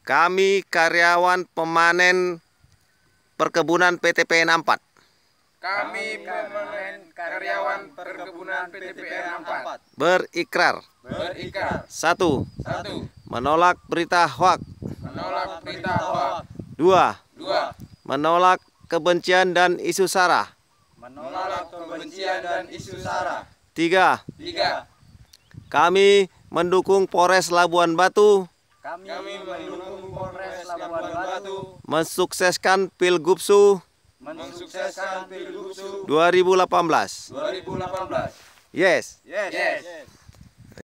Kami karyawan pemanen perkebunan PT PN 4. Kami karyawan perkebunan PT PN 4 Berikrar. 1. 1. Menolak berita hoaks. 2. Menolak kebencian dan isu sara. 3. Kami mendukung Polres Labuan Batu mensukseskan Pilgubsu 2018. Yes.